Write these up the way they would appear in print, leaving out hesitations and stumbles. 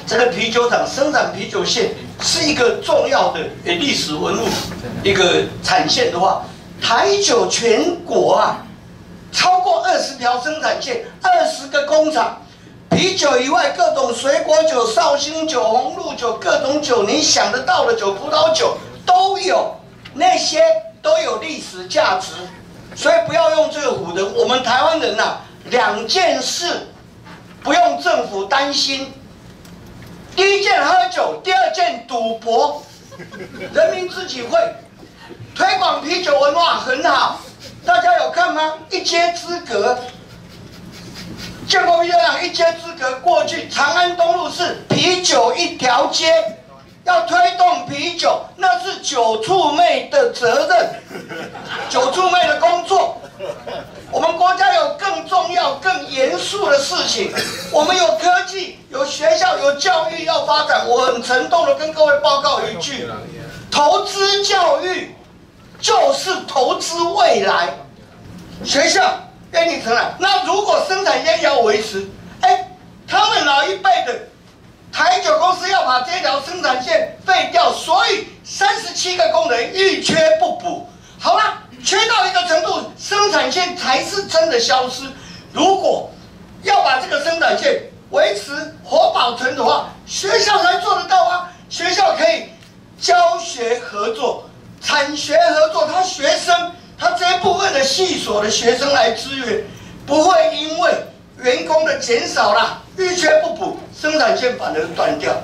这个啤酒厂生产啤酒线是一个重要的历史文物一个产线的话，台酒全国啊超过20条生产线，20个工厂。啤酒以外，各种水果酒、绍兴酒、红露酒，各种酒你想得到的酒，葡萄酒都有，那些都有历史价值。所以不要用这个唬人。我们台湾人呐、2件事不用政府担心。第一件喝酒，第二件赌博，人民自己会。推广啤酒文化很好，大家有看吗？一街之隔，建国啤酒厂一街之隔过去，长安东路是啤酒一条街。要推动啤酒，那是酒促妹的责任，酒促妹的工作。我们国家有更重要、更严肃的事情。我们有科技、有学校、有教育要发展。我很沉重的跟各位报告一句：投资教育就是投资未来。学校愿意承揽，那如果生产线要维持，他们老一辈的。台酒公司要把这条生产线废掉，所以37个工人欲缺不补。好了，缺到一个程度，生产线才是真的消失。如果要把这个生产线维持活保存的话，学校才做得到啊。学校可以教学合作、产学合作，他这一部分的系所的学生来支援，不会因为员工的减少啦，欲缺不补。生产线反而断掉。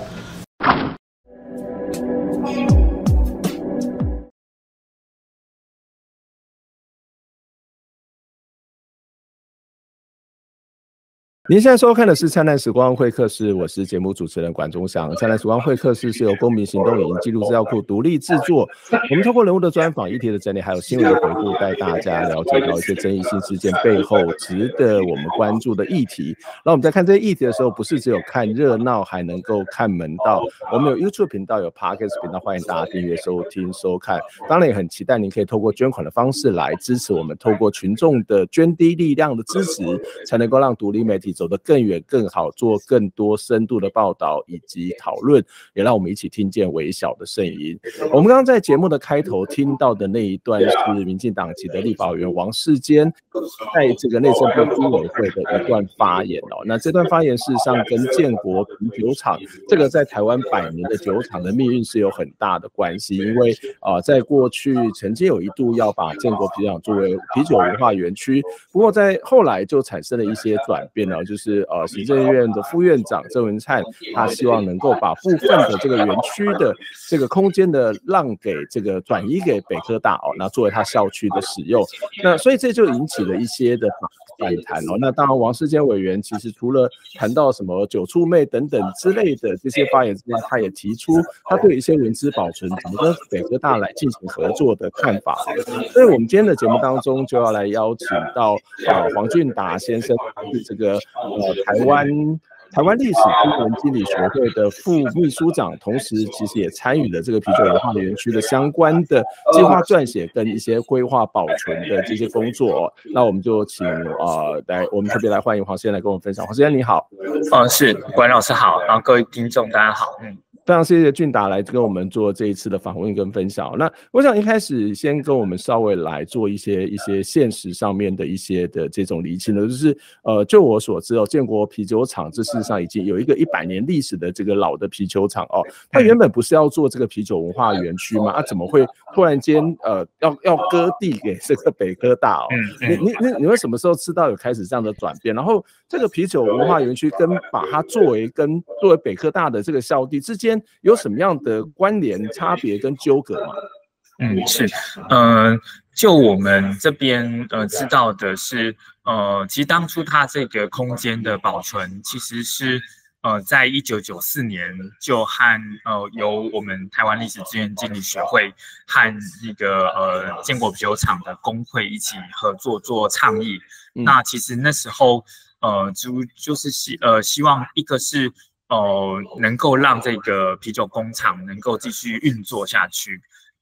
您现在收看的是《灿烂时光会客室》，我是节目主持人管中祥。《灿烂时光会客室》是由公民行动影音记录资料库独立制作。我们透过人物的专访、议题的整理，还有新闻的回顾，带大家了解到一些争议性事件背后值得我们关注的议题。那我们在看这些议题的时候，不是只有看热闹，还能够看门道。我们有 YouTube 频道，有 Podcast 频道，欢迎大家订阅、收听、收看。当然也很期待您可以透过捐款的方式来支持我们，透过群众的捐滴力量的支持，才能够让独立媒体走得更远更好，做更多深度的报道以及讨论，也让我们一起听见微小的声音。我们刚刚在节目的开头听到的那一段是民进党籍的立法委员王世坚在这个内政部居委会的一段发言哦。那这段发言事实上跟建国啤酒厂这个在台湾100年的酒厂的命运是有很大的关系，因为在过去曾经有一度要把建国啤酒厂作为啤酒文化园区，不过在后来就产生了一些转变了，就是行政院的副院长郑文灿，他希望能够把部分的这个园区的这个空间的让给这个转移给北科大那作为他校区的使用。那所以这就引起了一些的反弹那当然，王世坚委员其实除了谈到什么酒促妹等等之类的这些发言之外，他也提出他对一些原资保存怎么跟北科大来进行合作的看法。所以我们今天的节目当中就要来邀请到黄俊达先生，是这个台湾历史新闻经理学会的副秘书长，同时其实也参与了这个啤酒文化园区的相关的计划撰写跟一些规划保存的这些工作那我们就请我们特别来欢迎黄先生来跟我们分享。黄先生你好。 是管老师好，然后各位听众大家好。 非常谢谢俊达来跟我们做这一次的访问跟分享。那我想一开始先跟我们稍微来做一些现实上面的一些的这种厘清的，就是就我所知建国啤酒厂这事实上已经有一个100年历史的这个老的啤酒厂它原本不是要做这个啤酒文化园区吗？怎么会突然间要割地给这个北科大你们什么时候知道有开始这样的转变？然后这个啤酒文化园区跟把它作为北科大的这个校地之间有什么样的关联、差别跟纠葛吗？ 是，就我们这边知道的是，其实当初它这个空间的保存其实是在1994年就和由我们台湾历史资源经理学会和那个建国啤酒厂的工会一起合作做倡议。那其实那时候就是希望一个是能够让这个啤酒工厂能够继续运作下去。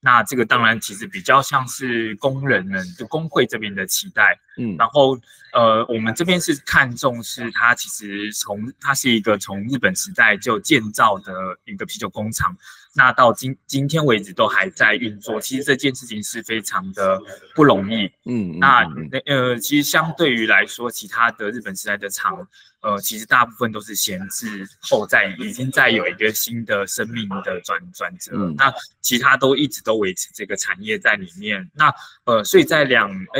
那这个当然其实比较像是工人们就工会这边的期待，然后我们这边是看重是它其实它是一个从日本时代就建造的一个啤酒工厂，那到今天为止都还在运作，其实这件事情是非常的不容易，其实相对于来说，其他的日本时代的厂，其实大部分都是闲置后已经在有一个新的生命的转折，那其他都一直都维持这个产业在里面。那所以在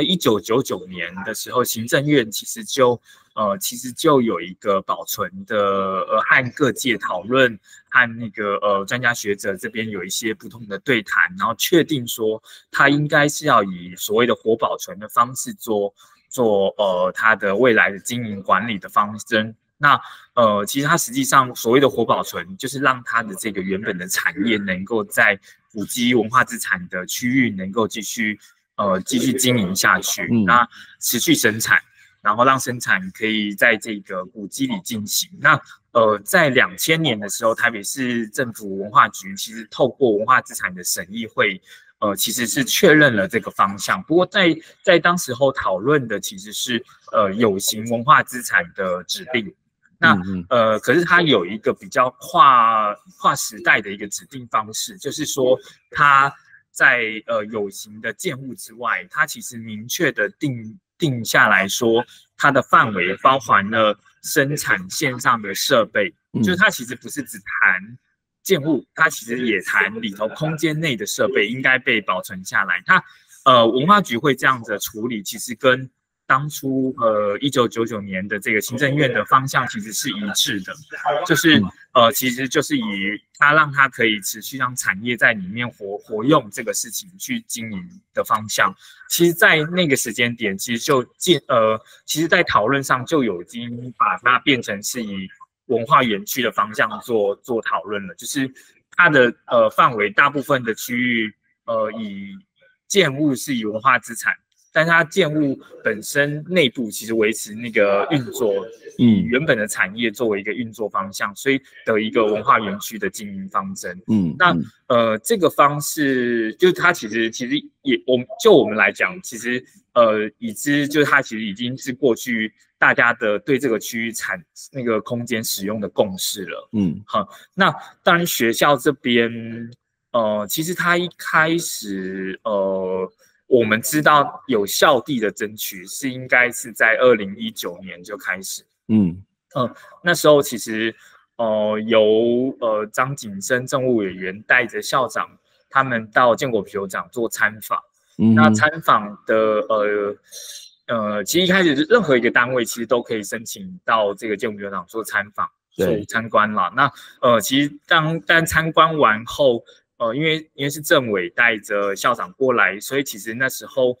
1999年的时候，行政院其实就有一个保存的和各界讨论，和那个专家学者这边有一些不同的对谈，然后确定说它应该是要以所谓的活保存的方式做它的未来的经营管理的方针。那其实它实际上所谓的活保存，就是让它的这个原本的产业能够在古迹文化资产的区域能够继续经营下去，那持续生产，然后让生产可以在这个古迹里进行。那在2000年的时候，台北市政府文化局其实透过文化资产的审议会，其实是确认了这个方向。不过在当时候讨论的其实是有形文化资产的指定。那可是它有一个比较跨时代的一个指定方式，就是说它在有形的建物之外，它其实明确的定下来说，它的范围包含了生产线上的设备，就是它其实不是只谈建物，它其实也谈里头空间内的设备应该被保存下来。它文化局会这样子处理，其实跟当初1999年的这个行政院的方向其实是一致的，就是其实就是以它让它可以持续让产业在里面活用这个事情去经营的方向。其实，在那个时间点，其实其实在讨论上就已经把它变成是以文化园区的方向做讨论了，就是它的范围大部分的区域以建物是以文化资产。但是它建物本身内部其实维持那个运作，以原本的产业作为一个运作方向，所以的一个文化园区的经营方针。那这个方式就是它其实也我们来讲，其实就是它其实已经是过去大家的对这个区域那个空间使用的共识了。那当然学校这边其实它一开始我们知道有校地的争取是应该是在2019年就开始，那时候其实由张景生政务委员带着校长他们到建国啤酒厂做参访，那参访的其实一开始任何一个单位其实都可以申请到这个建国啤酒厂做参访做参观啦。那其实当参观完后。因为是政委带着校长过来，所以其实那时候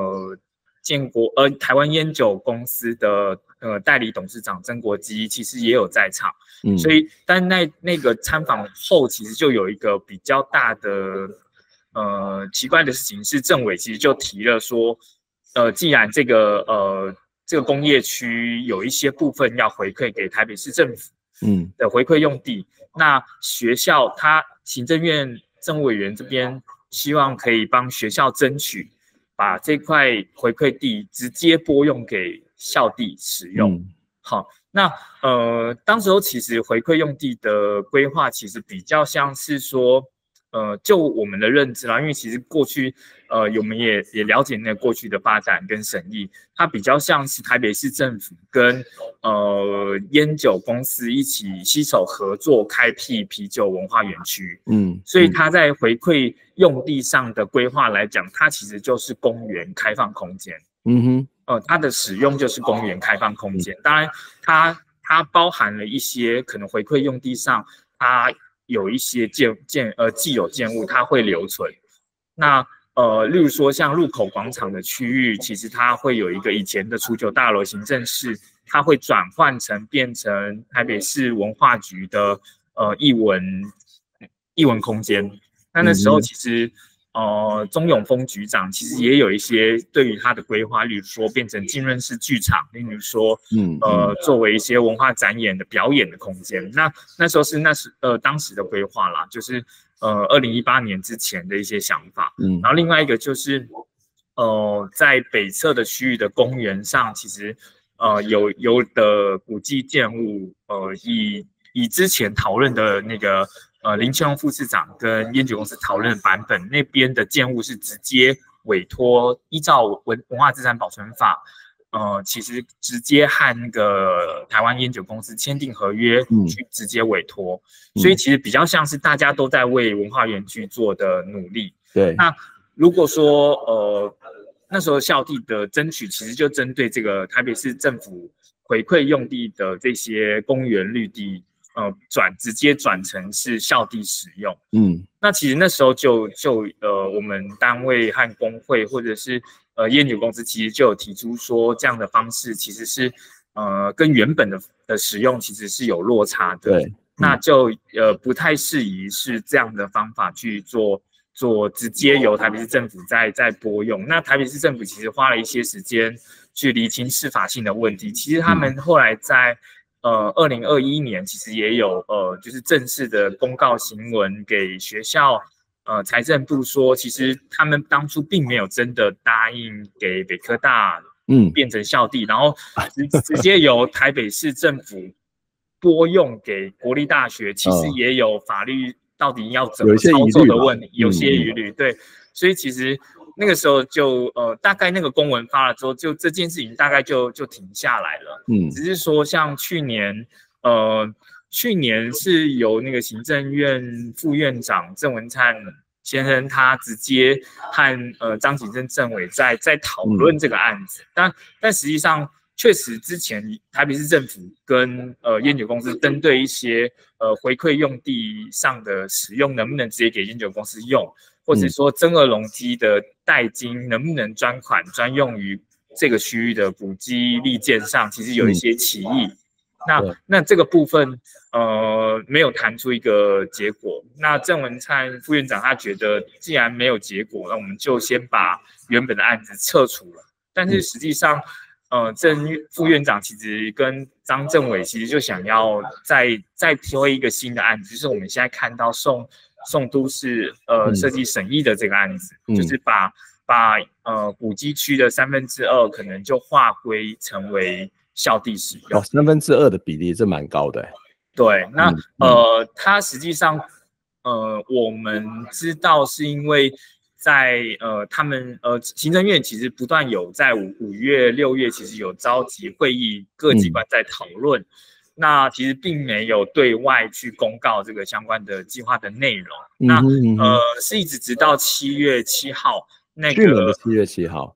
台湾烟酒公司的代理董事长曾国基其实也有在场，所以但那个参访后，其实就有一个比较大的奇怪的事情是，政委其实就提了说，既然这个工业区有一些部分要回馈给台北市政府的回馈用地，那学校它行政院政务委员这边希望可以帮学校争取，把这块回馈地直接拨用给校地使用。好，那当时候其实回馈用地的规划其实比较像是说，就我们的认知啦，因为其实过去我们也了解那过去的发展跟审议，它比较像是台北市政府跟烟酒公司一起携手合作开辟啤酒文化园区，所以它在回馈用地上的规划来讲，它其实就是公园开放空间，它的使用就是公园开放空间，当然它包含了一些可能回馈用地上它有一些既有建物它会留存，那例如说像入口广场的区域，其实它会有一个以前的储酒大楼行政室，它会转换变成台北市文化局的艺文空间。那时候其实钟永丰局长其实也有一些对于他的规划，例如说变成浸润式剧场，例如说作为一些文化展演的表演的空间。那时候是当时的规划啦，就是2018年之前的一些想法。然后另外一个就是在北侧的区域的公园上，其实有的古迹建物，以之前讨论的那个林清龙副市长跟烟酒公司讨论的版本，那边的建物是直接委托依照文化资产保存法，其实直接和那个台湾烟酒公司签订合约去直接委托，所以其实比较像是大家都在为文化园区做的努力。 对， 那如果说那时候校地的争取，其实就针对这个台北市政府回馈用地的这些公园绿地，直接转成是校地使用。那其实那时候就我们单位和工会或者是烟酒公司，其实就有提出说，这样的方式其实是跟原本的使用其实是有落差的。对，那就不太适宜是这样的方法去做直接由台北市政府在拨用。那台北市政府其实花了一些时间去厘清适法性的问题。其实他们后来在2021年其实也有就是正式的公告行文给学校财政部说，其实他们当初并没有真的答应给北科大变成校地，然后直接由台北市政府拨用给国立大学，其实也有法律到底要怎么操作的问题，有些疑虑。对，所以其实那个时候就大概那个公文发了之后，就这件事情大概就停下来了。只是说像去年是由那个行政院副院长郑文灿先生，他直接和张景正政委在讨论这个案子。但实际上确实之前台北市政府跟烟酒公司针对一些回馈用地上的使用，能不能直接给烟酒公司用，或者说增额容积的代金能不能专款专用于这个区域的古迹立建上，其实有一些歧义。那这个部分没有谈出一个结果。那郑文灿副院长他觉得既然没有结果，那我们就先把原本的案子撤除了。但是实际上郑副院长其实跟张政委其实就想要再推一个新的案子，就是我们现在看到宋都市设计审议的这个案子，就是把古迹区的2/3可能就划归成为校地使用。 2/3的比例这蛮高的。 对，那它实际上我们知道是因为在他们行政院其实不断有在5月6月其实有召集会议，各机关在讨论。那其实并没有对外去公告这个相关的计划的内容。那是一直到7月7号那个去年的7月7号，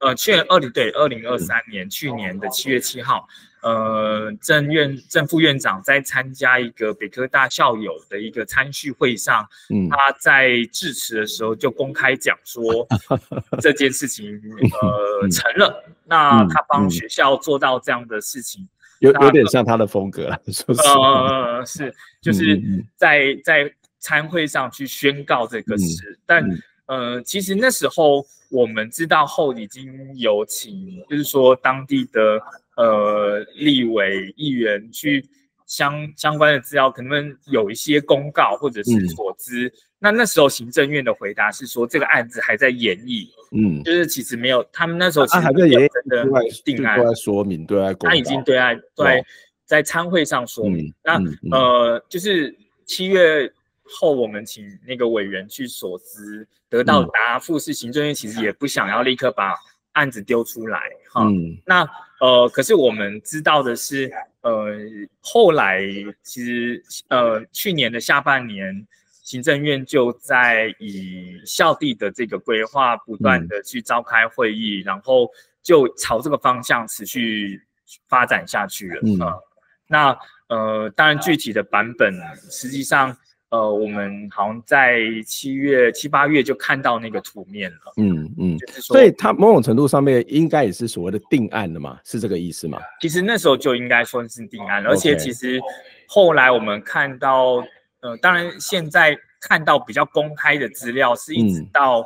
2023年去年的7月7号，郑副院长在参加一个北科大校友的一个参叙会上，他在致辞的时候就公开讲说这件事情成了，那他帮学校做到这样的事情。 有点像他的风格啦，说是，就是在参会上去宣告这个事，但其实那时候我们知道后已经有请，就是说当地的立委议员去相关的资料，可能有一些公告或者是所知。那时候行政院的回答是说，这个案子还在研议，就是其实没有，他们那时候其实还在研议， 真的定案， 对外说明，对外公告， 他已经对在参会上说明。那就是7月后，我们请那个委员去所知，得到答复是行政院其实也不想要立刻把案子丢出来哈。那可是我们知道的是，后来其实去年的下半年。行政院就在以校地的这个规划不断的去召开会议，然后就朝这个方向持续发展下去了。那当然具体的版本，实际上我们好像在7、8月就看到那个图面了。就是说， 所以它某种程度上面应该也是所谓的定案了嘛，是这个意思吗？ 其实那时候就应该说是定案，而且其实后来我们看到。当然，现在看到比较公开的资料是一直到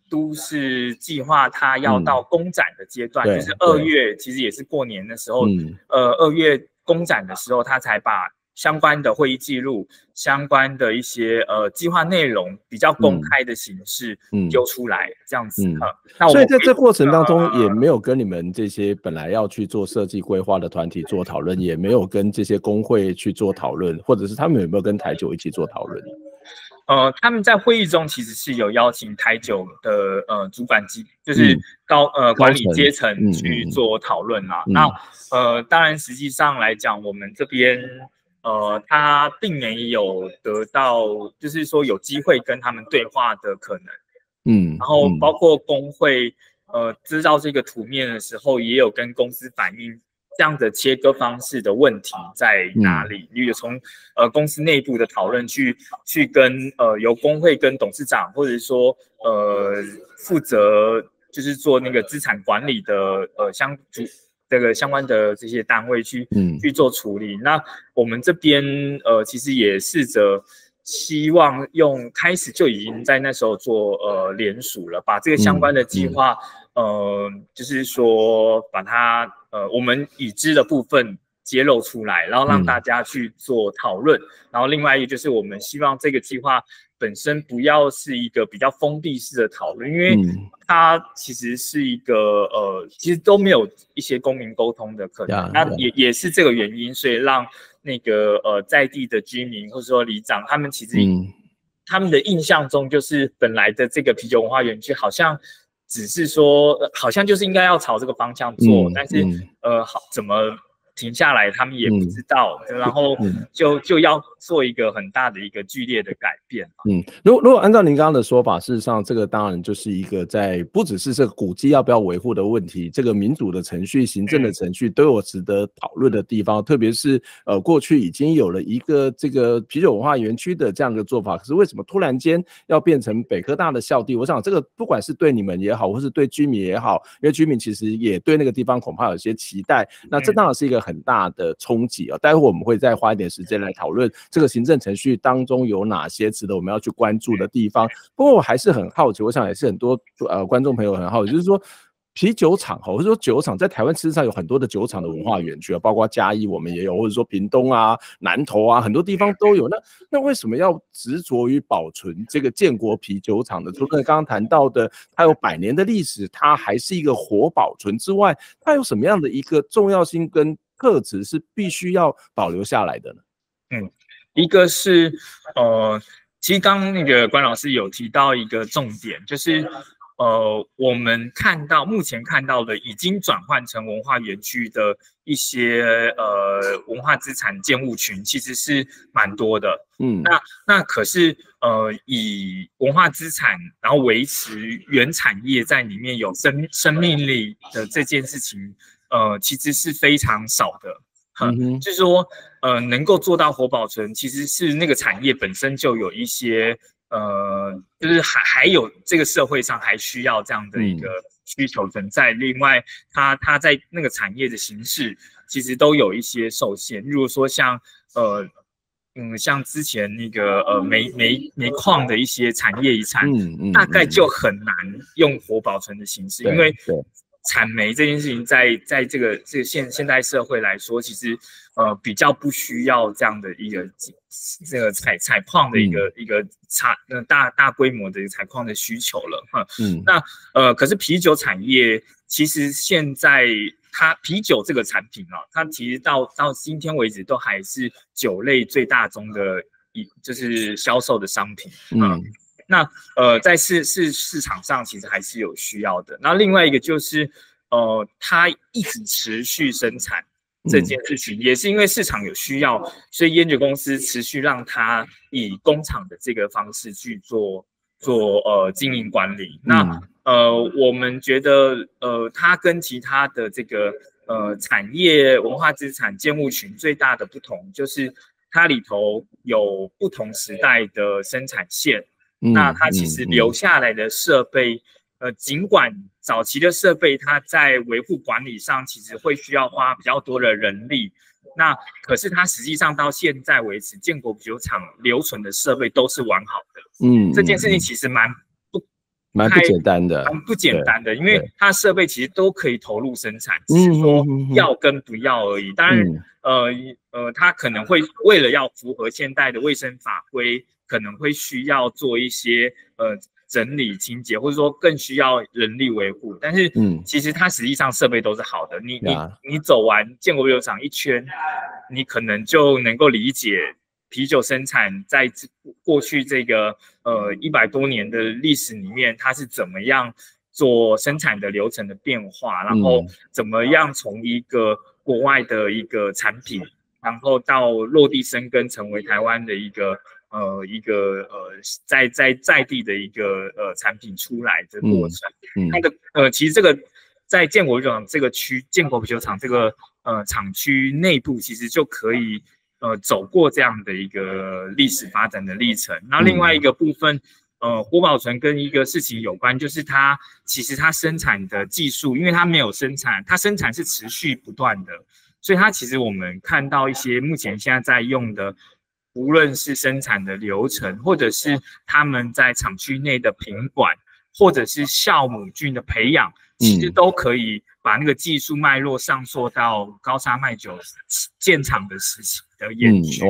都市计划它要到公展的阶段，就是2月，其实也是过年的时候，2月公展的时候，它才把相关的会议记录、相关的一些计划内容比较公开的形式丢出来，这样子。那所以在这过程当中也没有跟你们这些本来要去做设计规划的团体做讨论，也没有跟这些工会去做讨论，或者是他们有没有跟台酒一起做讨论？ 他们在会议中其实是有邀请台酒的主管机，就是管理阶层去做讨论啦。那当然实际上来讲，我们这边他并没有得到，就是说有机会跟他们对话的可能。然后包括工会知道这个图面的时候，也有跟公司反映这样的切割方式的问题在哪里？因为从公司内部的讨论去跟由工会跟董事长，或者说负责就是做那个资产管理的这个相关的这些单位去做处理。那我们这边其实也试着希望开始就已经在那时候做联署了，把这个相关的计划就是说把它我们已知的部分揭露出来，然后让大家去做讨论。然后另外一个就是我们希望这个计划本身不要是一个比较封闭式的讨论，因为它其实是一个其实都没有一些公民沟通的可能。那也是这个原因，所以让那个在地的居民或者说里长，他们其实他们的印象中就是本来的这个啤酒文化园区好像只是说好像就是应该要朝这个方向做，但是怎么停下来他们也不知道，然后就要做一个很大的一个剧烈的改变。 如果按照您刚刚的说法，事实上这个当然就是一个在不只是这个古迹要不要维护的问题，这个民主的程序、行政的程序都有值得讨论的地方。特别是过去已经有了一个这个啤酒文化园区的这样的做法，可是为什么突然间要变成北科大的校地？我想这个不管是对你们也好，或是对居民也好，因为居民其实也对那个地方恐怕有些期待，那这当然是一个很大的冲击啊。待会我们会再花一点时间来讨论这个行政程序当中有哪些值得我们要去关注的地方。不过我还是很好奇，我想也是很多观众朋友很好奇，就是说啤酒厂或者说酒厂在台湾事实上有很多的酒厂的文化园区，包括嘉义我们也有，或者说屏东啊、南投啊，很多地方都有。那为什么要执着于保存这个建国啤酒厂的？除了刚刚谈到的它有100年的历史，它还是一个活保存之外，它有什么样的一个重要性跟特质是必须要保留下来的呢？ 一个是其实刚刚那个关老师有提到一个重点，就是我们目前看到的已经转换成文化园区的一些文化资产建物群，其实是蛮多的。那可是以文化资产然后维持原产业在里面有生命力的这件事情，其实是非常少的。就是说能够做到活保存，其实是那个产业本身就有一些就是还有这个社会上还需要这样的一个需求存在。另外它在那个产业的形式其实都有一些受限，例如说像像之前那个煤矿的一些产业遗产，大概就很难用活保存的形式，因为产煤这件事情在这个现代社会来说，其实比较不需要这样的一个这个采矿的一个大规模的采矿的需求了。那可是啤酒产业其实现在它啤酒这个产品它其实到今天为止都还是酒类最大宗的就是销售的商品。那在市场上其实还是有需要的。那另外一个就是它一直持续生产这件事情，也是因为市场有需要，所以烟酒公司持续让它以工厂的这个方式去做经营管理。那我们觉得它跟其他的这个产业文化资产建物群最大的不同，就是它里头有不同时代的生产线。那它其实留下来的设备，尽管早期的设备它在维护管理上其实会需要花比较多的人力，那可是它实际上到现在为止，建国啤酒厂留存的设备都是完好的。这件事情其实蛮不简单的， 蛮不简单的，因为它的设备其实都可以投入生产，只是说要跟不要而已。当然，它可能会为了要符合现代的卫生法规，可能会需要做一些整理清洁，或者说更需要人力维护。但是，其实它实际上设备都是好的。你走完建国啤酒厂一圈，你可能就能够理解啤酒生产在过去这个100多年的历史里面，它是怎么样做生产的流程的变化，然后怎么样从一个国外的一个产品，然后到落地生根成为台湾的一个在地的一个产品出来的过程。那个其实这个在建国啤酒厂这个区，建国啤酒厂这个厂区内部，其实就可以走过这样的一个历史发展的历程。那另外一个部分，活保存跟一个事情有关，就是其实它生产的技术，因为它没有生产，它生产是持续不断的，所以它其实我们看到一些目前现在在用的。无论是生产的流程，或者是他们在厂区内的品管，或者是酵母菌的培养，其实都可以把那个技术脉络上溯到高沙麦酒建厂的时期的延续。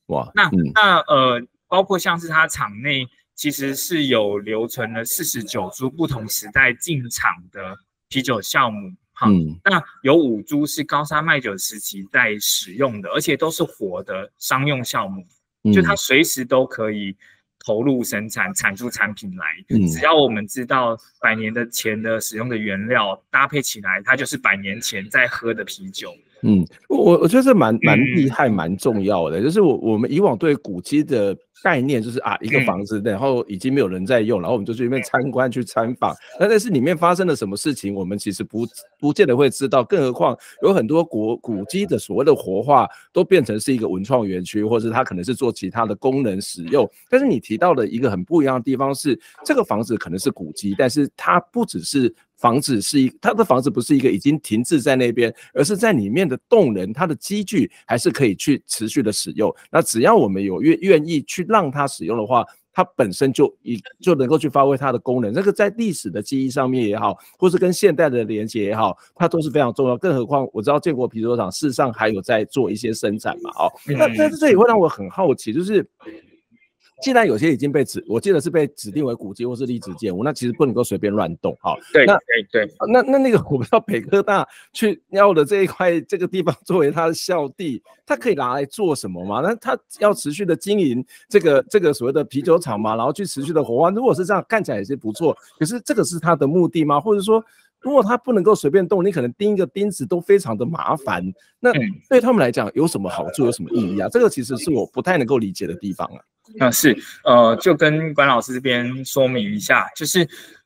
包括像是它厂内其实是有留存了49株不同时代进厂的啤酒酵母。那有5株是高沙麦酒时期在使用的，而且都是活的商用酵母，就它随时都可以投入生产，产出产品来。只要我们知道100年前的使用的原料搭配起来，它就是100年前在喝的啤酒。 我觉得这蛮厉害，蛮重要的。就是我们以往对古迹的概念就是一个房子，然后已经没有人在用，然后我们就去那边参观去参访。但是里面发生了什么事情，我们其实不见得会知道。更何况有很多古迹的所谓的活化，都变成是一个文创园区，或者它可能是做其他的功能使用。但是你提到的一个很不一样的地方是，这个房子可能是古迹，但是它不只是。它的房子不是一个已经停滞在那边，而是在里面的动能，它的机具还是可以去持续的使用。那只要我们有愿意去让它使用的话，它本身就能够去发挥它的功能。这个在历史的记忆上面也好，或是跟现代的连接也好，它都是非常重要。更何况我知道建国啤酒厂事实上还有在做一些生产嘛，那这也会让我很好奇，就是。既然有些已经我记得是被指定为古迹或是历史建物，那其实不能够随便乱动。 对。 那个我不知道北科大去要的这个地方作为它的校地，它可以拿来做什么吗？那它要持续的经营这个所谓的啤酒厂嘛，然后去持续的活化。如果是这样，看起来也是不错。可是这个是它的目的吗？或者说，如果它不能够随便动，你可能钉一个钉子都非常的麻烦。那对他们来讲有什么好处，有什么意义啊？这个其实是我不太能够理解的地方啊。 就跟管老师这边说明一下，就是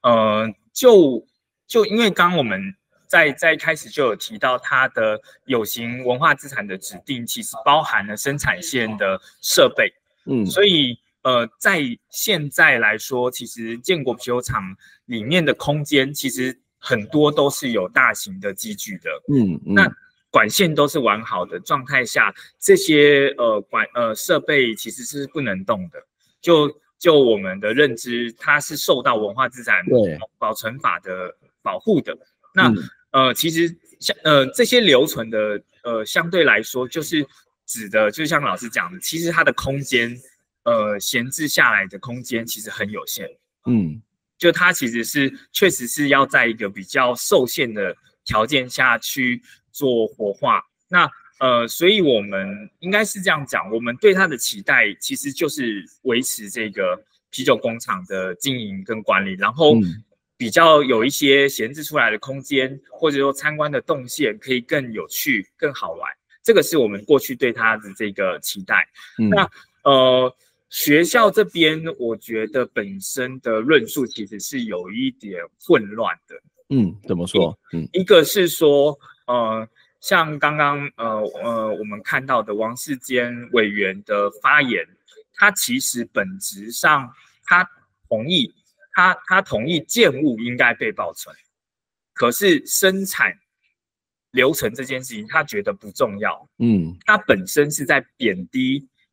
就因为刚刚我们在开始就有提到它的有形文化资产的指定，其实包含了生产线的设备，所以在现在来说，其实建国啤酒厂里面的空间其实很多都是有大型的机具的，那管线都是完好的状态下，这些设备其实是不能动的。就我们的认知，它是受到文化资产保存法的保护的。那其实这些留存的相对来说，就是指的，就像老师讲的，其实它的空间闲置下来的空间其实很有限。就它其实确实是要在一个比较受限的条件下去做活化。那所以我们应该是这样讲，我们对它的期待其实就是维持这个啤酒工厂的经营跟管理，然后比较有一些闲置出来的空间，或者说参观的动线可以更有趣、更好玩。这个是我们过去对它的这个期待。那学校这边我觉得本身的论述其实是有一点混乱的。 怎么说？ 一个是说像刚刚我们看到的王世坚委员的发言，他其实本质上他同意建物应该被保存，可是生产流程这件事情他觉得不重要。他本身是在贬低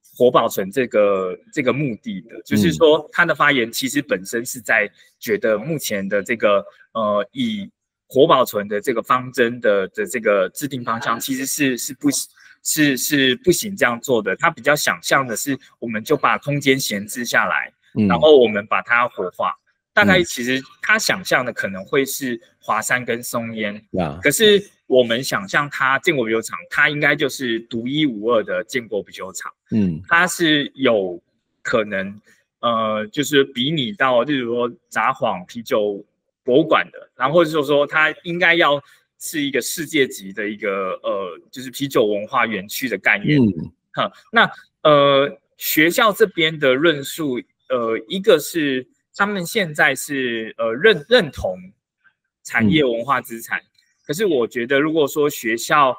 活保存这个目的的，就是说他的发言其实本身是在觉得目前的这个以活保存的这个方针的这个制定方向，其实是不行这样做的。他比较想象的是，我们就把空间闲置下来，然后我们把它活化。大概其实他想象的可能会是华山跟松烟，可是我们想象它建国啤酒厂，它应该就是独一无二的建国啤酒厂，它是有可能就是比拟到，例如说札幌啤酒博物馆的，然后或者说它应该要是一个世界级的一个就是啤酒文化园区的概念。那学校这边的论述，一个是他们现在是认同产业文化资产，可是我觉得如果说学校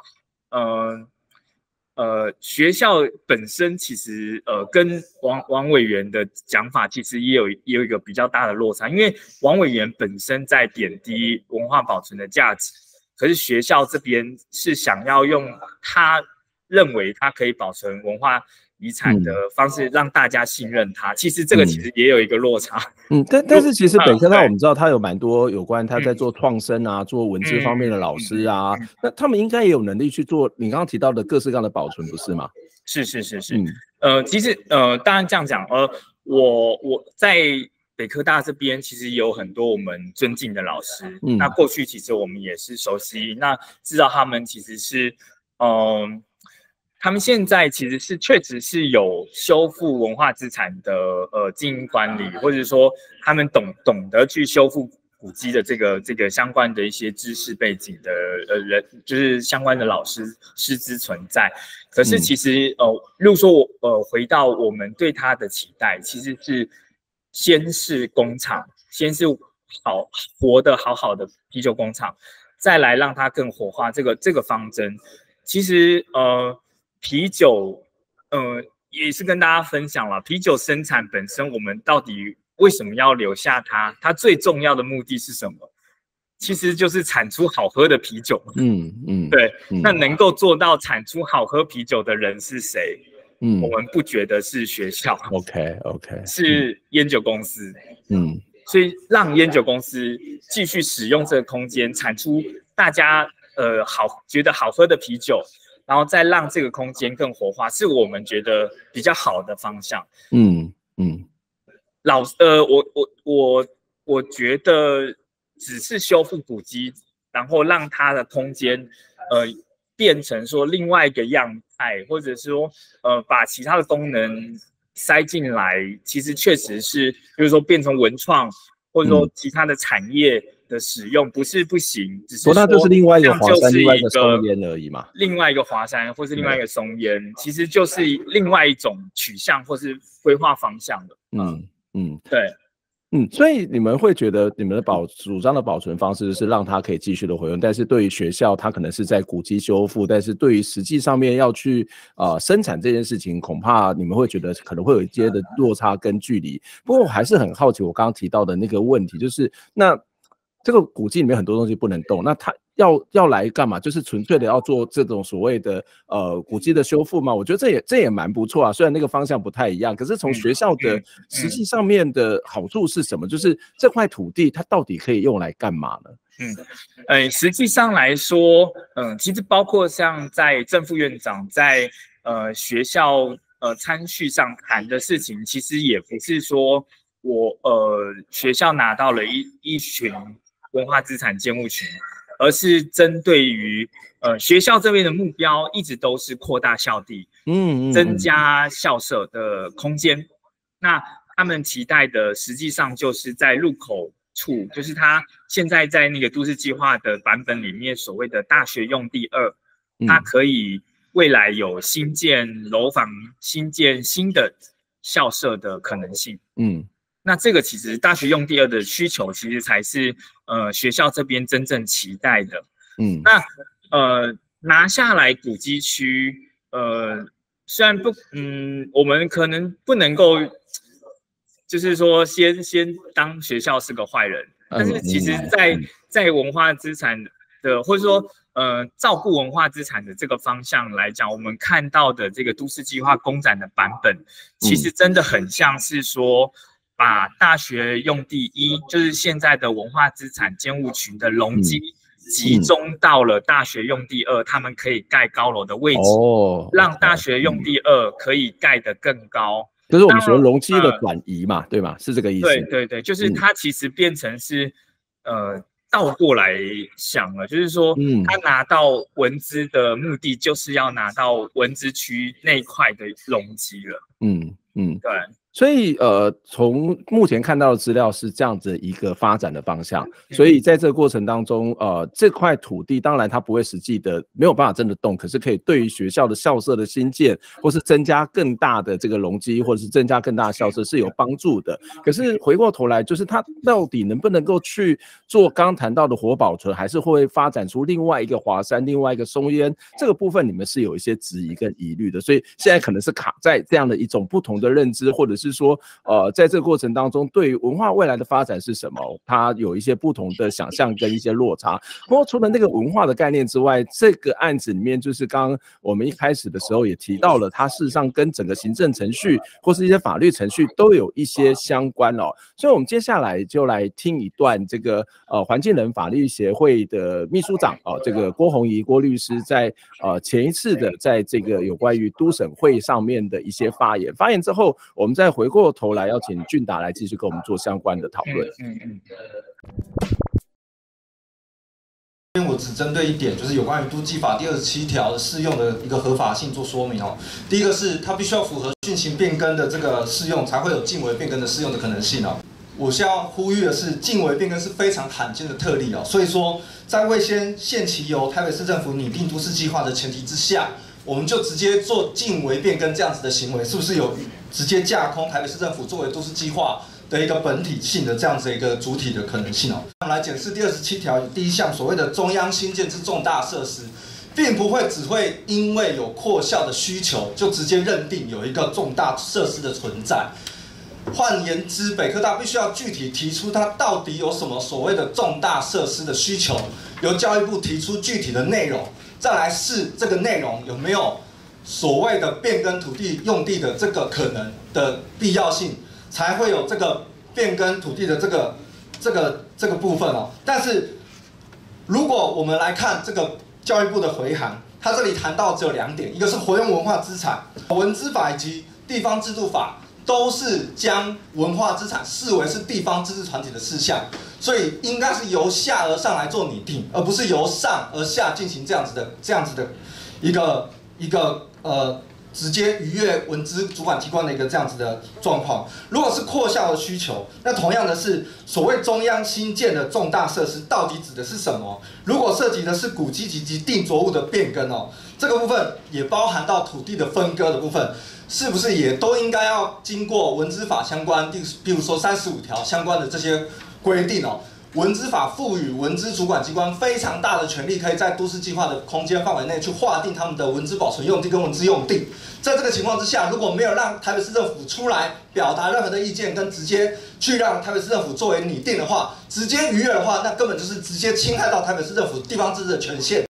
学校本身其实跟王委员的讲法其实也有一个比较大的落差，因为王委员本身在贬低文化保存的价值，可是学校这边是想要用他认为他可以保存文化遗产的方式让大家信任他，其实这个其实也有一个落差。 但是其实北科大我们知道他有蛮多有关他在做创生啊，做文字方面的老师啊，那他们应该也有能力去做你刚刚提到的各式各样的保存，不是吗？是。其实当然这样讲，我在北科大这边其实有很多我们尊敬的老师，那过去其实我们也是熟悉，那知道他们其实是他们现在其实是确实是有修复文化资产的经营管理，或者说他们懂得去修复古迹的这个相关的一些知识背景的人，就是相关的老师师资存在。可是其实例如说回到我们对他的期待，其实是先是工厂，先是活得好的啤酒工厂，再来让它更活化这个方针。其实啤酒，也是跟大家分享了，啤酒生产本身，我们到底为什么要留下它？它最重要的目的是什么？其实就是产出好喝的啤酒。对。那能够做到产出好喝啤酒的人是谁？我们不觉得是学校。OK， 是烟酒公司。所以让烟酒公司继续使用这个空间，产出大家觉得好喝的啤酒。然后再让这个空间更活化，是我们觉得比较好的方向。我觉得只是修复古迹，然后让它的空间变成说另外一个样态，或者是说把其他的功能塞进来，其实确实是，比如说变成文创，或者说其他的产业的使用不是不行，只是说那就是另外一个华山，另外一个松烟而已嘛。 另外一个华山或是另外一个松烟，其实就是另外一种取向或是规划方向的。对。 所以你们会觉得你们的主张的保存方式是让它可以继续的回用，但是对于学校它可能是在古迹修复，但是对于实际上面要去生产这件事情，恐怕你们会觉得可能会有一些的落差跟距离。不过我还是很好奇我刚刚提到的那个问题，就是那这个古迹里面很多东西不能动，那它要来干嘛？就是纯粹的要做这种所谓的古迹的修复吗？我觉得这也蛮不错啊，虽然那个方向不太一样，可是从学校的实际上面的好处是什么？就是这块土地它到底可以用来干嘛呢？ 实际上来说，其实包括像在正副院长在学校参叙上谈的事情，其实也不是说我学校拿到了一群文化资产监护群，而是针对于学校这边的目标一直都是扩大校地，增加校舍的空间。那他们期待的实际上就是在入口处，就是他现在在那个都市计划的版本里面所谓的大学用地2，它可以未来有新建楼房、新建新的校舍的可能性。那这个其实大学用地2的需求，其实才是学校这边真正期待的。那拿下来古迹区，虽然我们可能不能够，就是说先当学校是个坏人，但是其实在文化资产的，或者说照顾文化资产的这个方向来讲，我们看到的这个都市计划公展的版本，其实真的很像是说，把大学用地1，就是现在的文化资产监务群的容积，集中到了大学用地2，他们可以盖高楼的位置，让大学用地2可以盖得更高。 就是我们说容积的转移嘛，对吗？是这个意思。 对，就是它其实变成是倒过来想了，就是说，他拿到文资的目的就是要拿到文资区那一块的容积了。对。 所以从目前看到的资料是这样子一个发展的方向，所以在这个过程当中，这块土地当然它不会实际的没有办法真的动，可是可以对于学校的校舍的新建，或是增加更大的这个容积，或者是增加更大的校舍是有帮助的。可是回过头来，就是它到底能不能够去做刚谈到的活保存，还是会发展出另外一个华山，另外一个松烟，这个部分你们是有一些质疑跟疑虑的，所以现在可能是卡在这样的一种不同的认知，或者是说，在这个过程当中，对于文化未来的发展是什么，它有一些不同的想象跟一些落差。不过除了那个文化的概念之外，这个案子里面就是刚刚我们一开始的时候也提到了，它事实上跟整个行政程序或是一些法律程序都有一些相关哦。所以我们接下来就来听一段这个环境人法律协会的秘书长这个郭宏仪郭律师在前一次的在这个有关于都审会上面的一些发言。发言之后，我们再回过头来要请俊达来继续跟我们做相关的讨论。 我只针对一点，就是有关于都计法第27条的适用的一个合法性做说明哦。第一个是它必须要符合讯息变更的这个适用，才会有近微变更的适用的可能性哦。我现在要呼吁的是，近微变更是非常罕见的特例哦，所以说在未先限期由台北市政府拟定都市计划的前提之下，我们就直接做近微变更这样子的行为，是不是有直接架空台北市政府作为都市计划的一个本体性的这样子一个主体的可能性哦？我们来检视第27条第1项所谓的中央新建之重大设施，并不会只会因为有扩校的需求，就直接认定有一个重大设施的存在。换言之，北科大必须要具体提出它到底有什么所谓的重大设施的需求，由教育部提出具体的内容，再来试这个内容有没有所谓的变更土地用地的这个可能的必要性，才会有这个变更土地的这个部分哦。但是如果我们来看这个教育部的回函，它这里谈到只有2点，一个是活用文化资产，文资法以及地方制度法都是将文化资产视为是地方自治团体的事项，所以应该是由下而上来做拟定，而不是由上而下进行这样子的一个直接逾越文资主管机关的一个这样子的状况。如果是扩校的需求，那同样的是所谓中央新建的重大设施到底指的是什么？如果涉及的是古迹及定着物的变更哦，这个部分也包含到土地的分割的部分，是不是也都应该要经过文资法相关，比如说35条相关的这些规定哦？文资法赋予文资主管机关非常大的权力，可以在都市计划的空间范围内去划定他们的文资保存用地跟文资用地。在这个情况之下，如果没有让台北市政府出来表达任何的意见，跟直接去让台北市政府作为拟定的话，直接逾越的话，那根本就是直接侵害到台北市政府地方自治的权限。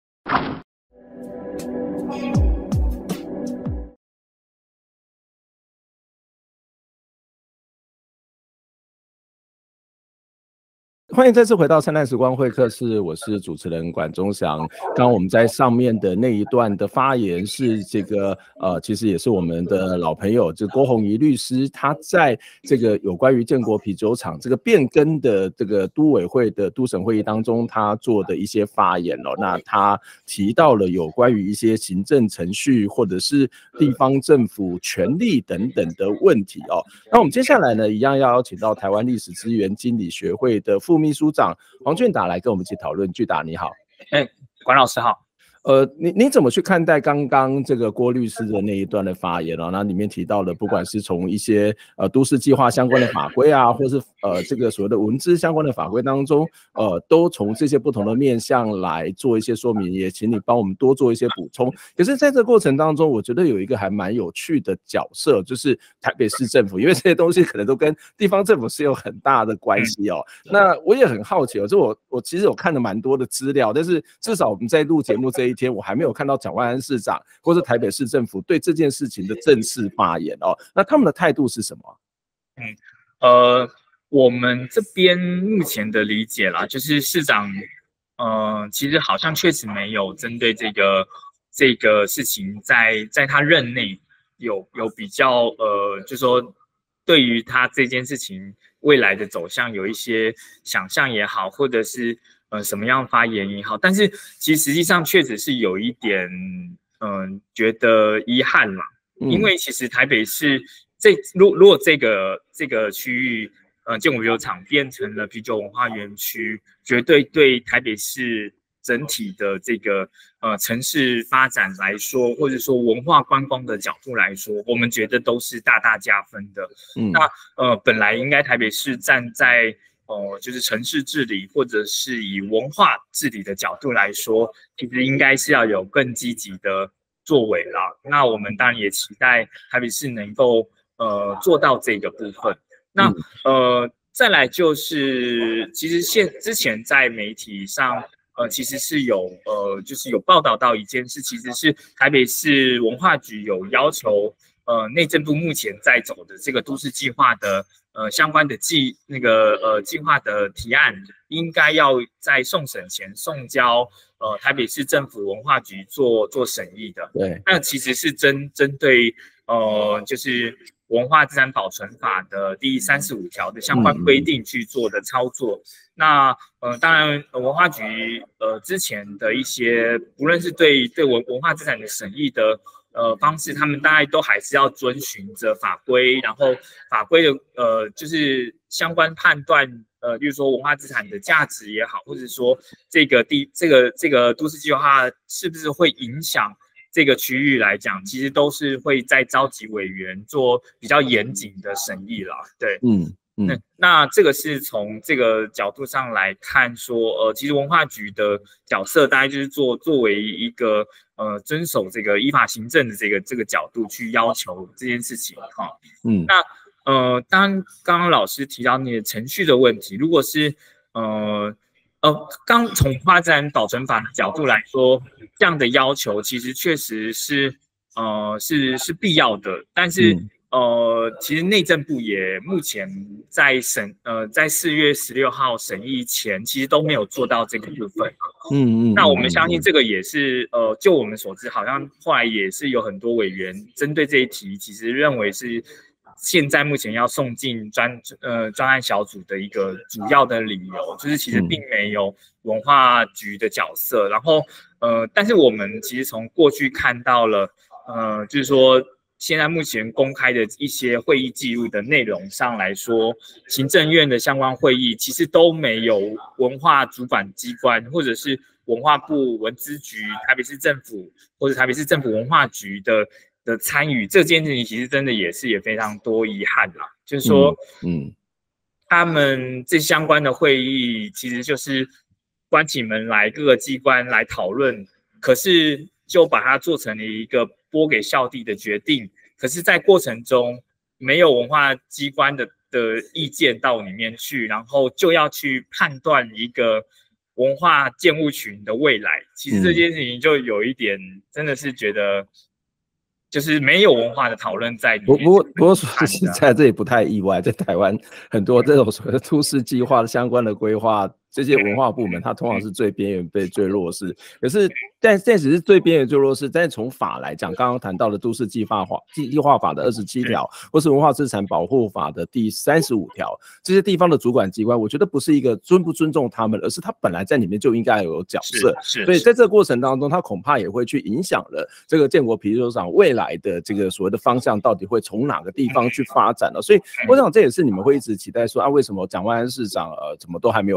欢迎再次回到灿烂时光会客室，我是主持人管中祥。刚刚我们在上面的那一段的发言是这个其实也是我们的老朋友，就郭宏仪律师，他在这个有关于建国啤酒厂这个变更的这个都委会的都审会议当中，他做的一些发言哦。那他提到了有关于一些行政程序或者是地方政府权力等等的问题哦。那我们接下来呢，一样要邀请到台湾历史资源经理学会的副秘书长黄俊达来跟我们一起讨论。俊达你好。 管老师好。 你怎么去看待刚刚这个郭律师的那一段的发言那里面提到了，不管是从一些都市计划相关的法规啊，或是这个所谓的文资相关的法规当中，都从这些不同的面向来做一些说明，也请你帮我们多做一些补充。可是在这个过程当中，我觉得有一个还蛮有趣的角色，就是台北市政府，因为这些东西可能都跟地方政府是有很大的关系那我也很好奇我其实有看了蛮多的资料，但是至少我们在录节目这一天，我还没有看到蒋万安市长或是台北市政府对这件事情的正式发言那他们的态度是什么？ 我们这边目前的理解啦，就是市长其实好像确实没有针对这个事情在他任内有比较就是说对于他这件事情未来的走向有一些想象也好，或者是什么样发言也好，但是其实实际上确实是有一点觉得遗憾啦，因为其实台北市如果这个区域建国啤酒厂变成了啤酒文化园区，绝对对台北市整体的这个城市发展来说，或者说文化观光的角度来说，我们觉得都是大大加分的。那本来应该台北市站在就是城市治理或者是以文化治理的角度来说，其实应该是要有更积极的作为啦。那我们当然也期待台北市能够做到这个部分。那再来就是，其实之前在媒体上，其实是就是有报道到一件事，其实是台北市文化局有要求，内政部目前在走的这个都市计划的相关的计划的提案，应该要在送审前送交台北市政府文化局做审议的。 对， 那其实是针对就是文化资产保存法的第35条的相关规定去做的操作。那当然文化局之前的一些不论是对文化资产的审议的方式，他们大概都还是要遵循着法规，然后法规的就是相关判断例如说文化资产的价值也好，或者说这个都市计划是不是会影响这个区域来讲，其实都是会在召集委员做比较严谨的审议啦。对，那这个是从这个角度上来看说，其实文化局的角色大概就是作为一个遵守这个依法行政的这个角度去要求这件事情哈。那刚刚老师提到那个程序的问题，如果是刚从文化资产保存法的角度来说，这样的要求其实确实是必要的，但是其实内政部也目前在4月16号审议前，其实都没有做到这个部分。那我们相信这个也是就我们所知，好像后来也是有很多委员针对这一题，其实认为是现在目前要送进专案小组的一个主要的理由，就是其实并没有文化局的角色。然后但是我们其实从过去看到了就是说现在目前公开的一些会议记录的内容上来说，行政院的相关会议其实都没有文化主管机关或者是文化部文资局、台北市政府或者台北市政府文化局的参与。这件事情其实真的也非常多遗憾啦，就是说他们这相关的会议其实就是关起门来各个机关来讨论，可是就把它做成了一个拨给校地的决定，可是在过程中没有文化机关的意见到里面去，然后就要去判断一个文化建物群的未来。其实这件事情就有一点真的是觉得就是没有文化的讨论在里面。 不过说实在，这也不太意外，在台湾很多这种所谓的都市计划的相关的规划，这些文化部门它通常是最边缘、被最弱势。可是，但只是最边缘、最弱势。但是从法来讲，刚刚谈到的都市计划法的27条，或是文化资产保护法的第35条，这些地方的主管机关，我觉得不是一个尊不尊重他们，而是他本来在里面就应该有角色。所以在这个过程当中，他恐怕也会去影响了这个建国啤酒厂未来的这个所谓的方向，到底会从哪个地方去发展了。所以我想这也是你们会一直期待说为什么蒋万安市长怎么都还没有发言。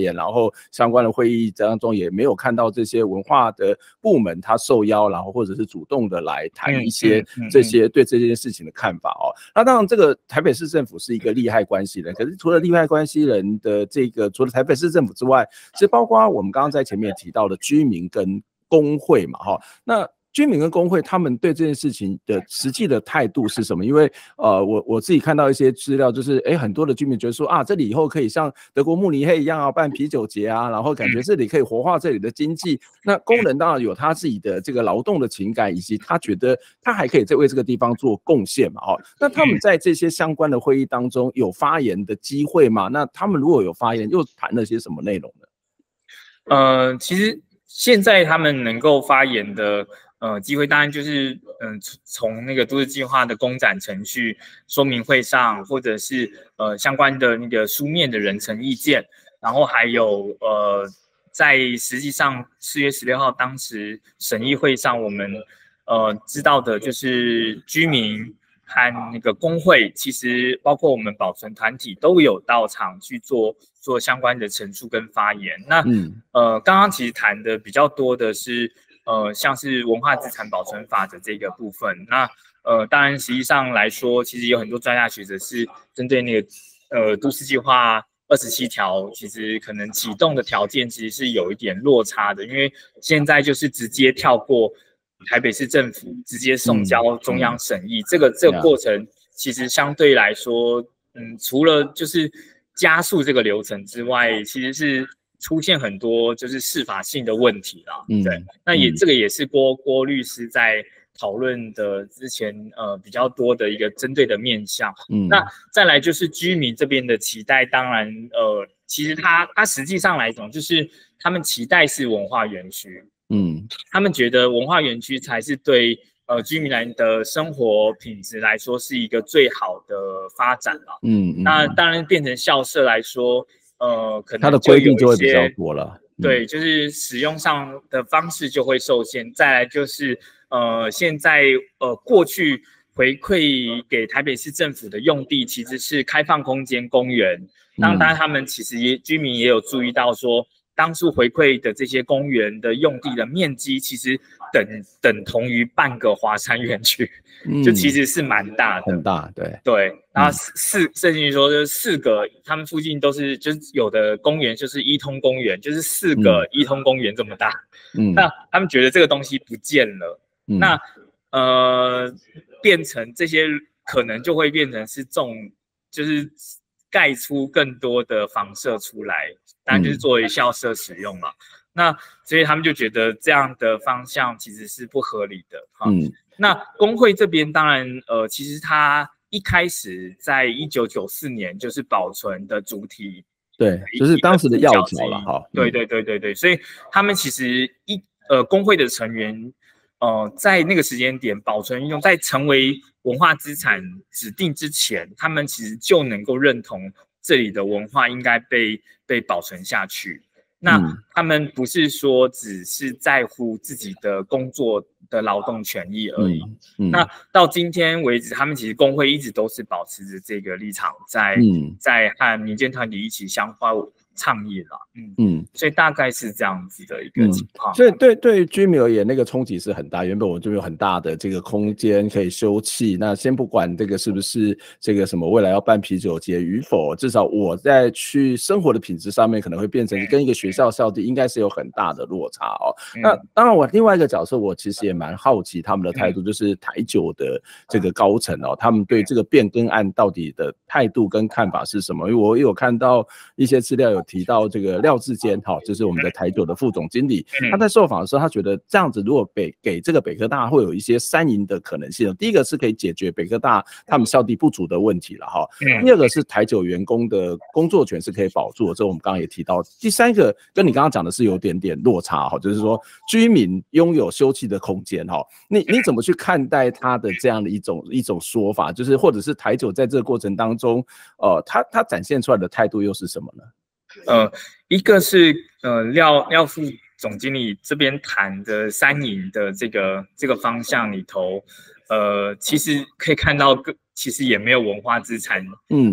言，然后相关的会议当中也没有看到这些文化的部门他受邀，然后或者是主动的来谈一些这些对这件事情的看法哦。那当然，这个台北市政府是一个利害关系人，可是除了利害关系人的这个，除了台北市政府之外，其实包括我们刚刚在前面提到的居民跟工会嘛，哈，那居民跟工会他们对这件事情的实际的态度是什么？因为我自己看到一些资料，就是很多的居民觉得说啊，这里以后可以像德国慕尼黑一样啊，办啤酒节啊，然后感觉这里可以活化这里的经济。那工人当然有他自己的这个劳动的情感，以及他觉得他还可以再为这个地方做贡献嘛，哦，那他们在这些相关的会议当中有发言的机会吗？那他们如果有发言，又谈了些什么内容呢？ 其实现在他们能够发言的机会，当然就是从那个都市计划的公展程序说明会上，或者是相关的那个书面的人陈意见，然后还有在实际上4月16号当时审议会上，我们知道的就是居民和那个工会，其实包括我们保存团体都有到场去做相关的陈述跟发言。那刚刚其实谈的比较多的是像是文化资产保存法的这个部分。那当然实际上来说，其实有很多专家学者是针对那个都市计划27条，其实可能启动的条件其实是有一点落差的，因为现在就是直接跳过台北市政府直接送交中央审议，这个过程其实相对来说，除了就是加速这个流程之外，其实是出现很多就是适法性的问题啦。对，那这个也是郭律师在讨论的之前比较多的一个针对的面向。那再来就是居民这边的期待，当然其实他实际上来讲，就是他们期待是文化园区。他们觉得文化园区才是对居民来的生活品质来说是一个最好的发展啦。那当然变成校舍来说，可能它的规定就会比较多了。 对，就是使用上的方式就会受限。再来就是现在过去回馈给台北市政府的用地其实是开放空间公园。当然他们其实居民也有注意到说，当初回馈的这些公园的用地的面积，其实等同于半个华山园区，就其实是蛮大的， 很大， 对。然后甚至于说，就是4个，他们附近都是，就是有的公园就是一通公园，就是4个一通公园这么大。那他们觉得这个东西不见了，那变成这些可能就会变成是就是盖出更多的房舍出来。当然就是作为校舍使用嘛，那所以他们就觉得这样的方向其实是不合理的哈。那工会这边当然其实他一开始在1994年就是保存的主体， 对，就是当时的要角了哈。 对，所以他们其实工会的成员在那个时间点保存运用在成为文化资产指定之前，他们其实就能够认同这里的文化应该被保存下去。那他们不是说只是在乎自己的工作的劳动权益而已。那到今天为止，他们其实工会一直都是保持着这个立场，在和民间团体一起相互倡议了。所以大概是这样子的一个情况。 所以对居民而言，那个冲击是很大。原本我就有很大的这个空间可以休憩。那先不管这个是不是这个什么未来要办啤酒节与否，至少我在去生活的品质上面可能会变成跟一个学校校地应该是有很大的落差哦。那当然，我另外一个角色，我其实也蛮好奇他们的态度，就是台酒的这个高层哦，他们对这个变更案到底的态度跟看法是什么？因为我有看到一些资料有提到这个廖志坚，就是我们的台酒的副总经理，他在受访的时候，他觉得这样子如果给这个北科大会有一些3赢的可能性。第一个是可以解决北科大他们校地不足的问题了哈。第二个是台酒员工的工作权是可以保住的，这我们刚刚也提到。第三个跟你刚刚讲的是有点落差哈，就是说居民拥有休憩的空间哈，你怎么去看待他的这样的一种说法？就是或者是台酒在这个过程当中，他展现出来的态度又是什么呢？ 一个是廖副总经理这边谈的3赢的这个方向里头，其实可以看到其实也没有文化资产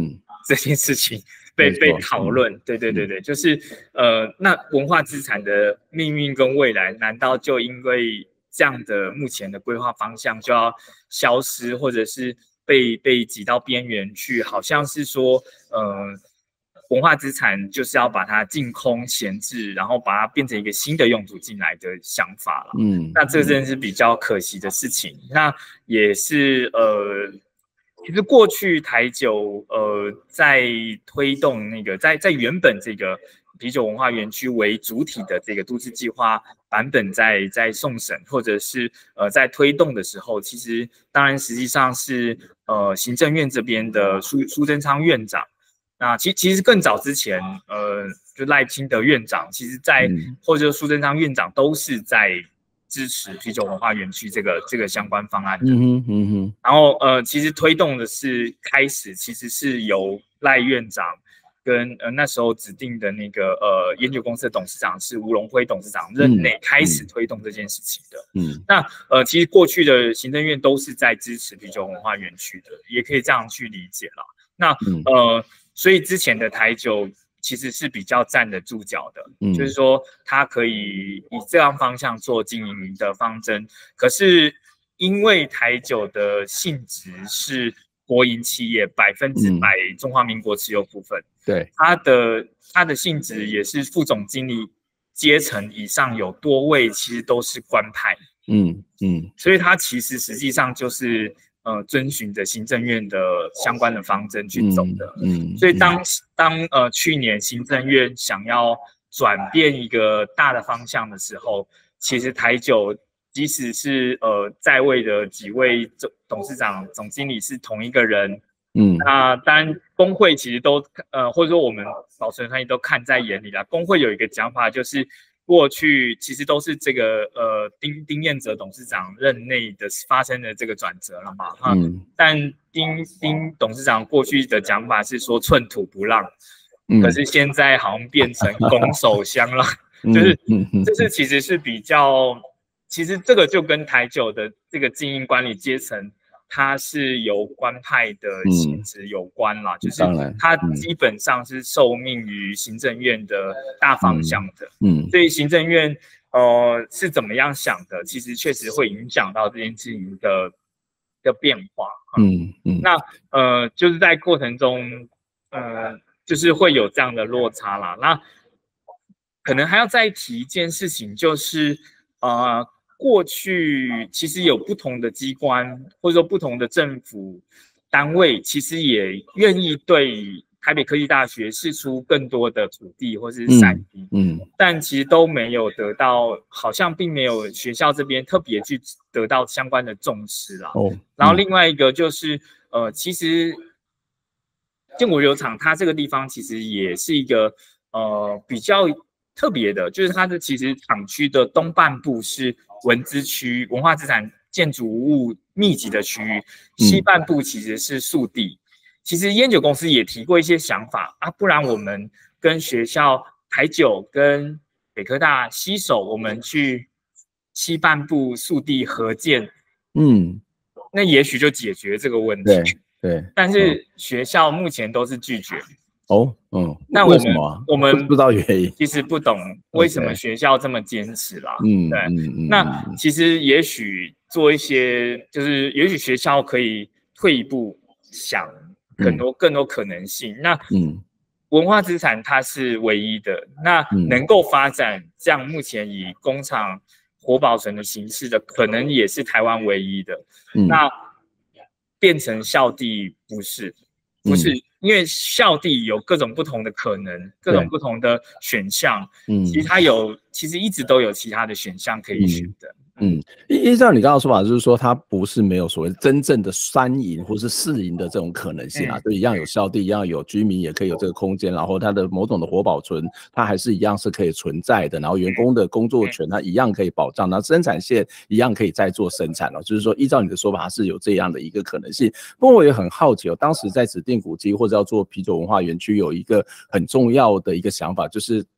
这件事情被讨论。对，就是那文化资产的命运跟未来，难道就因为这样的目前的规划方向就要消失，或者是被挤到边缘去？好像是说，文化资产就是要把它净空闲置，然后把它变成一个新的用途进来的想法了。那这真的是比较可惜的事情。那也是其实过去台酒在推动那个在原本这个啤酒文化园区为主体的这个都市计划版本在送审或者是在推动的时候，其实当然实际上是行政院这边的苏贞昌院长。那其实更早之前，就赖清德院长，其实或者苏贞昌院长都是在支持啤酒文化园区这个相关方案的。然后其实推动的是开始，其实是由赖院长跟那时候指定的那个烟酒公司的董事长是吴荣辉董事长任内开始推动这件事情的。那其实过去的行政院都是在支持啤酒文化园区的，也可以这样去理解了。那所以之前的台酒其实是比较站得住脚的，就是说它可以以这样方向做经营的方针。可是因为台酒的性质是国营企业100%中华民国持有股份， 对， 它的性质也是副总经理阶层以上有多位，其实都是官派，所以它其实实际上就是遵循着行政院的相关的方针去走的。所以当去年行政院想要转变一个大的方向的时候，其实台酒即使是在位的几位董事长、总经理是同一个人，那当然工会其实都或者说我们保存团体都看在眼里啦。工会有一个讲法就是，过去其实都是这个丁彦哲董事长任内的发生的这个转折了嘛，但丁董事长过去的讲法是说寸土不让，可是现在好像变成拱手相让，就是其实是比较，其实这个就跟台酒的这个经营管理阶层，它是由官派的性质有关啦，就是它基本上是受命于行政院的大方向的，所以行政院是怎么样想的，其实确实会影响到这件事情的变化。那就是在过程中，就是会有这样的落差啦。那可能还要再提一件事情，就是过去其实有不同的机关或者说不同的政府单位，其实也愿意对台北科技大学释出更多的土地或是善意，但其实都没有得到，好像并没有学校这边特别去得到相关的重视啦。然后另外一个就是其实建国酒厂它这个地方其实也是一个比较特别的，就是它的其实厂区的东半部是文资区，文化资产建筑物密集的区域，西半部其实是宿地。其实烟酒公司也提过一些想法啊，不然我们跟学校台酒跟北科大携手，我们去西半部宿地合建，那也许就解决这个问题。 对， 但是学校目前都是拒绝。那为什么？我们不知道原因， 其实不懂为什么学校这么坚持啦。对，那其实也许做一些，就是也许学校可以退一步想更多可能性。那文化资产它是唯一的，那能够发展这样目前以工厂活保存的形式的，可能也是台湾唯一的。那变成校地不是。因为校地有各种不同的可能，各种不同的选项，其实一直都有其他的选项可以选的。 依照你刚刚的说法，就是说它不是没有所谓真正的三赢或是四赢的这种可能性啊，就一样有校地，一样有居民，也可以有这个空间，然后它的某种的活保存，它还是一样是可以存在的，然后员工的工作权它一样可以保障，然后生产线一样可以再做生产就是说依照你的说法，它是有这样的一个可能性。不过我也很好奇当时在指定古迹或者要做啤酒文化园区，有一个很重要的一个想法，就是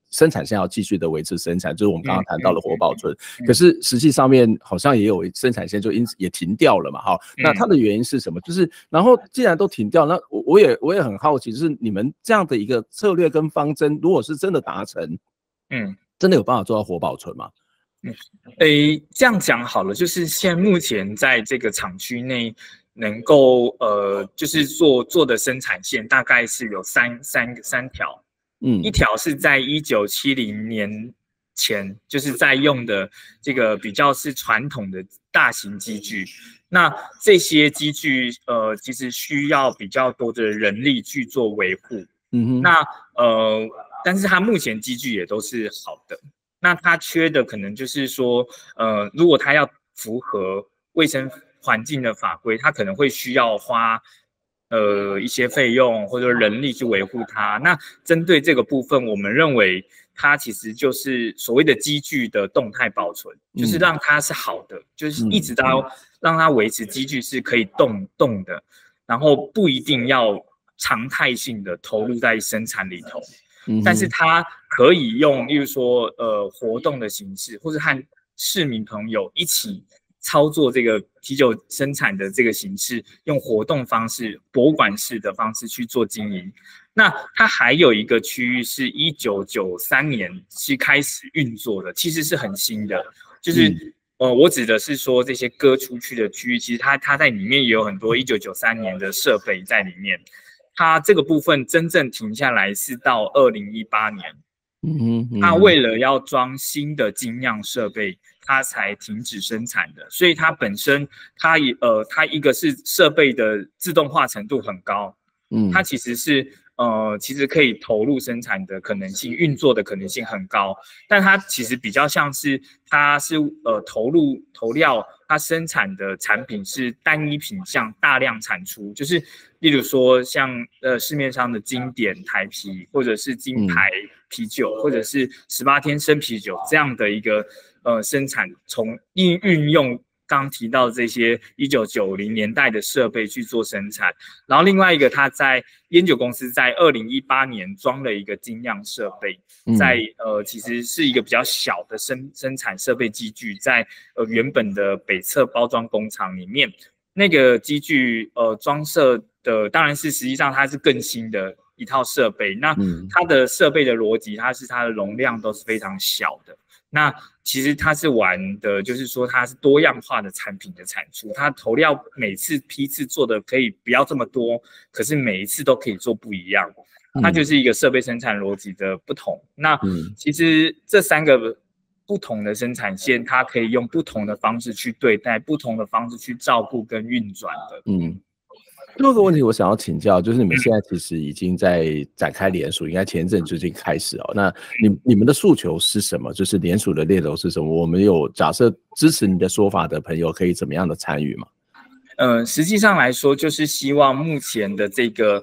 生产线要继续的维持生产，就是我们刚刚谈到的活保存。可是实际上面好像也有生产线就因此也停掉了嘛，哈。那它的原因是什么？就是然后既然都停掉，那我也很好奇，就是你们这样的一个策略跟方针，如果是真的达成，真的有办法做到活保存吗？ 这样讲好了，就是现在目前在这个厂区内能够就是做的生产线大概是有三条，一条是在1970年前就是在用的这个比较是传统的大型机具，那这些机具其实需要比较多的人力去做维护，那但是它目前机具也都是好的。那它缺的可能就是说，如果它要符合卫生环境的法规，它可能会需要花一些费用或者人力去维护它。那针对这个部分，我们认为它其实就是所谓的机具的动态保存，就是让它是好的，就是一直到让它维持机具是可以动的，然后不一定要常态性的投入在生产里头。但是它可以用，例如说，活动的形式，或者和市民朋友一起操作这个啤酒生产的这个形式，用活动方式、博物馆式的方式去做经营。那它还有一个区域是1993年是开始运作的，其实是很新的，就是我指的是说这些割出去的区域，其实它在里面也有很多1993年的设备在里面。它这个部分真正停下来是到2018年，它为了要装新的精酿设备，它才停止生产的。所以它本身，它一个是设备的自动化程度很高，它其实是其实可以投入生产的可能性、运作的可能性很高，但它其实比较像是它是投料，它生产的产品是单一品项大量产出，就是例如说像市面上的经典台啤，或者是金牌啤酒，或者是18天生啤酒这样的一个生产，从运用刚提到这些1990年代的设备去做生产，然后另外一个，他在烟酒公司在2018年装了一个精酿设备，在其实是一个比较小的生产设备机具，在原本的北侧包装工厂里面，那个机具装设的当然是实际上它是更新的一套设备，那它的设备的逻辑，它的容量都是非常小的。那其实它是玩的，就是说它是多样化的产品的产出，它投料每次批次做的可以不要这么多，可是每一次都可以做不一样，它就是一个设备生产逻辑的不同。那其实这3个不同的生产线，它可以用不同的方式去对待，不同的方式去照顾跟运转的。 第二个问题我想要请教，就是你们现在其实已经在展开联署，应该前一阵就已经开始哦。那你们的诉求是什么？就是联署的猎头是什么？我们有假设支持你的说法的朋友可以怎么样的参与吗？ 实际上来说，就是希望目前的这个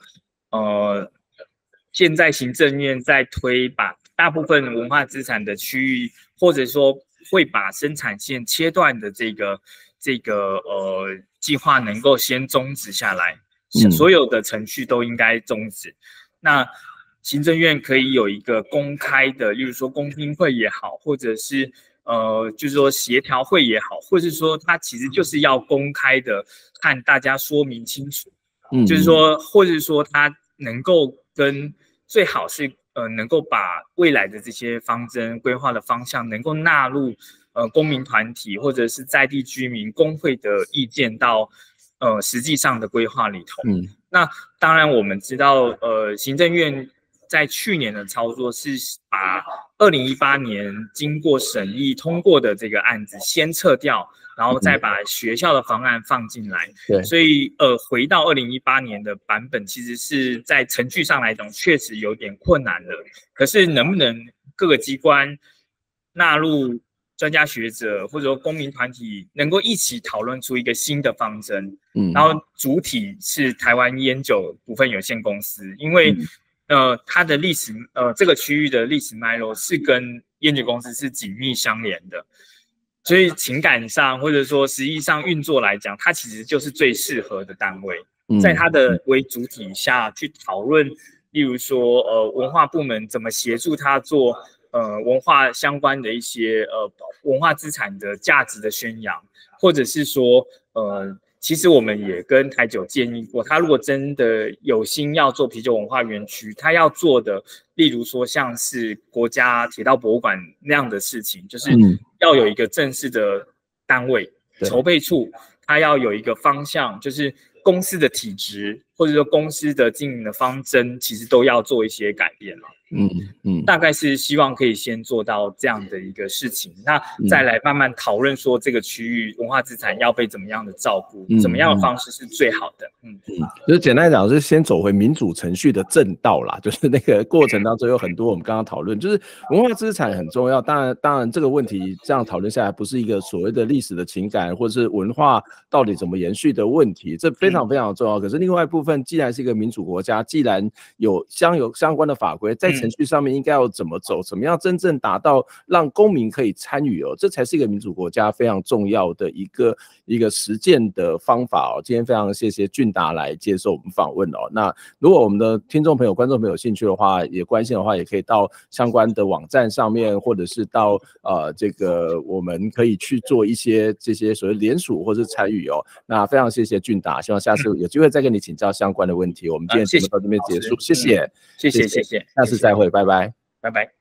现在行政院在推把大部分文化资产的区域，或者说会把生产线切断的这个计划能够先终止下来。所有的程序都应该终止。那行政院可以有一个公开的，例如说公听会也好，或者是就是说协调会也好，或者是说它其实就是要公开的和大家说明清楚。就是说，或者是说它能够跟最好是能够把未来的这些方针规划的方向能够纳入公民团体或者是在地居民工会的意见到实际上的规划里头。那当然我们知道行政院在去年的操作是把2018年经过审议通过的这个案子先撤掉，然后再把学校的方案放进来。所以回到2018年的版本，其实是在程序上来讲确实有点困难了。可是能不能各个机关纳入专家学者或者说公民团体能够一起讨论出一个新的方针，然后主体是台湾烟酒股份有限公司，因为它的历史这个区域的历史脉络是跟烟酒公司是紧密相连的，所以情感上或者说实际上运作来讲，它其实就是最适合的单位，在它的为主体下去讨论，例如说文化部门怎么协助他做文化相关的一些文化资产的价值的宣扬，或者是说其实我们也跟台酒建议过，他如果真的有心要做啤酒文化园区，他要做的，例如说像是国家铁道博物馆那样的事情，就是要有一个正式的单位筹备处，他要有一个方向，就是公司的体制或者说公司的经营的方针，其实都要做一些改变了。大概是希望可以先做到这样的一个事情，那再来慢慢讨论说这个区域文化资产要被怎么样的照顾，怎么样的方式是最好的。 就是简单讲，是先走回民主程序的正道啦。就是那个过程当中有很多我们刚刚讨论，就是文化资产很重要。当然这个问题这样讨论下来，不是一个所谓的历史的情感或者是文化到底怎么延续的问题，这非常非常重要。可是另外一部分，既然是一个民主国家，既然有相关的法规，在程序上面应该要怎么走，怎么样真正达到让公民可以参与这才是一个民主国家非常重要的一个实践的方法今天非常谢谢俊达来接受我们访问那如果我们的听众朋友、观众朋友有兴趣的话，也关心的话，也可以到相关的网站上面，或者是到这个我们可以去做一些这些所谓联署或是参与那非常谢谢俊达，希望下次有机会再跟你请教相关的问题。我们今天节目到这边结束，谢谢， 谢谢， 下次再会，拜拜， 拜拜。